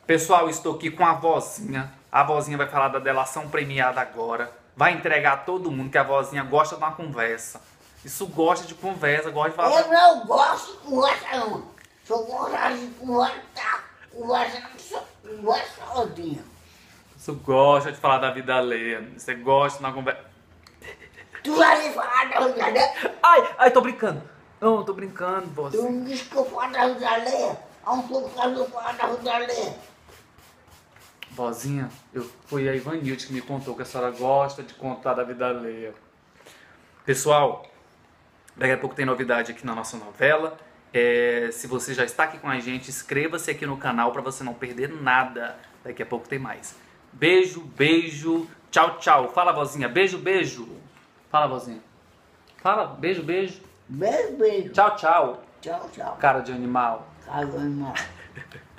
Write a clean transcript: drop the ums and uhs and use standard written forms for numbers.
Pessoal, estou aqui com a vozinha. A vozinha vai falar da delação premiada agora. Vai entregar a todo mundo que a vozinha gosta de uma conversa. Isso gosta de conversa, gosta de falar... Eu não gosto de conversa, não. Só gosto de conversa sozinha. Isso gosta de falar da vida alheia. Você gosta de uma conversa... Tu vai me falar da vida alheia? Ai, tô brincando. Não, tô brincando, vozinha. Tu me disse que eu falo da vida alheia. Há um pouco que eu falo da vida alheia. Vozinha, foi a Ivanilde que me contou que a senhora gosta de contar da vida alheia. Pessoal, daqui a pouco tem novidade aqui na nossa novela. Se você já está aqui com a gente, inscreva-se aqui no canal para você não perder nada. Daqui a pouco tem mais. Beijo, beijo. Tchau, tchau. Fala, vozinha. Beijo, beijo. Fala, vozinha. Fala, beijo, beijo. Beijo, beijo. Tchau, tchau. Tchau, tchau. Cara de animal. Cara de animal.